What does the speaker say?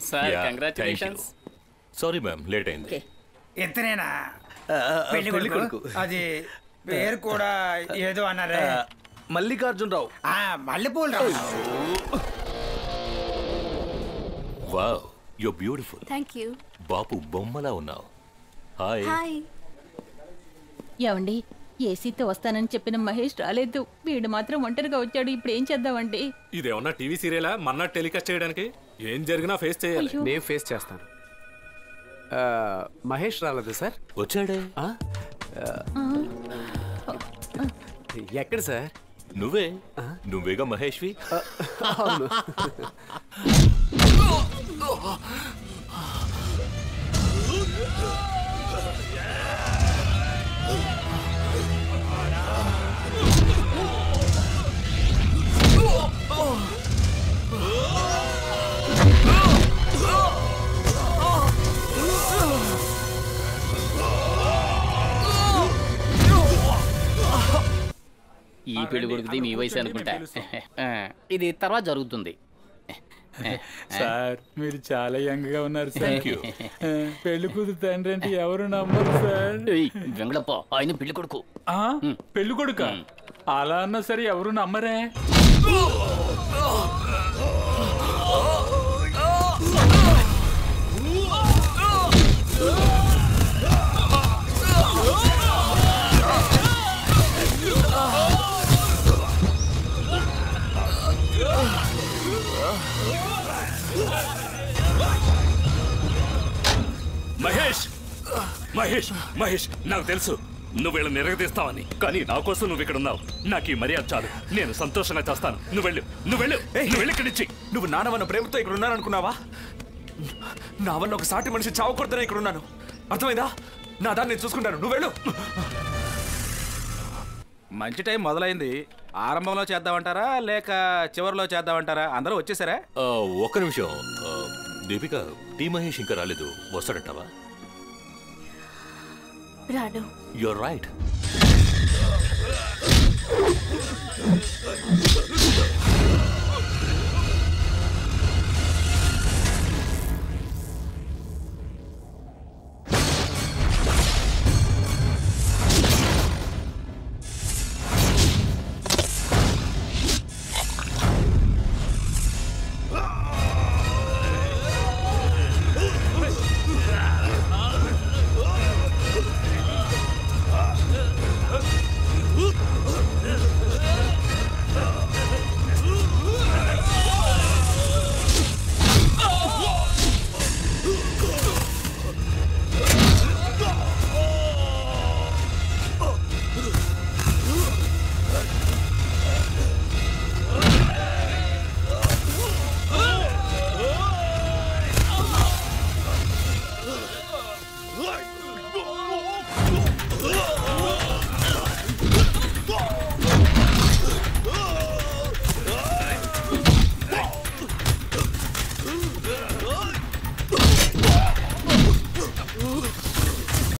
Sir congratulations. Sorry ma'am, late అయింది. ఎత్తనేనా పెళ్లి కొడుకు? అది పేరు కూడా ఏదో అన్నారే. మల్లికార్జునరావు. మల్లెపూలు రావు. Wow, you beautiful. Thank you. Bapu బొమ్మలా ఉన్నావు. హాయ్. హాయ్. ఏమండి, ఏసీతో వస్తానని చెప్పిన మహేష్ రాలేదు. వీడు మాత్రం ఒంటరిగా వచ్చాడు. ఇప్పుడు ఏం చేద్దామండి? ఇదేమన్నా టీవీ సీరియలా మన్నా టెలికాస్ట్ చేయడానికి? ఏం జరిగినా ఫేస్ చేయాలి. నేను ఫేస్ చేస్తాను. మహేష్ రాలేదు సార్. వచ్చాడే. ఎక్కడ సార్? నువ్వేగా మహేష్వి. అవును. ఈ పెళ్లి కొడుకుది మీ వయసు అనుకుంటా. ఇది తర్వాత జరుగుతుంది. సార్ మీరు చాలా యంగ్ గా ఉన్నారు సార్. పెళ్లి కూతురు తండ్రి అంటే ఎవరు నమ్మరు సార్. వెంగళప్ప ఆయన పెళ్లి కొడుకు. పెళ్లి కొడుక? అలా అన్నా సరే ఎవరు నమ్మరే. మహేష్ మహేష్ మహేష్, నాకు తెలుసు నువ్వు వీళ్ళని నిరగదీస్తావని, కానీ నా కోసం నువ్వు ఇక్కడ ఉన్నావు. నాకు ఈ మర్యాద చాలు. నేను సంతోషంగా చేస్తాను. నువ్వు వెళ్ళు ఇక్కడి నుంచి. నువ్వు నానవన్న ప్రేమతో ఇక్కడ ఉన్నాననుకున్నావా? నా వల్ల ఒక సాటి మనిషి చావకూడదనే ఇక్కడ ఉన్నాను. అర్థమైందా? నా దాన్ని నేను చూసుకుంటాను. నువ్వు వెళ్ళు. మంచి టైం మొదలైంది. ఆరంభంలో చేద్దామంటారా లేక చివరిలో చేద్దామంటారా? అందరూ వచ్చేసారా? ఒక్క నిమిషం. దీపిక, టీ మహేష్ ఇంకా రాలేదు. వస్తాడంటావా? రాడు. You're right.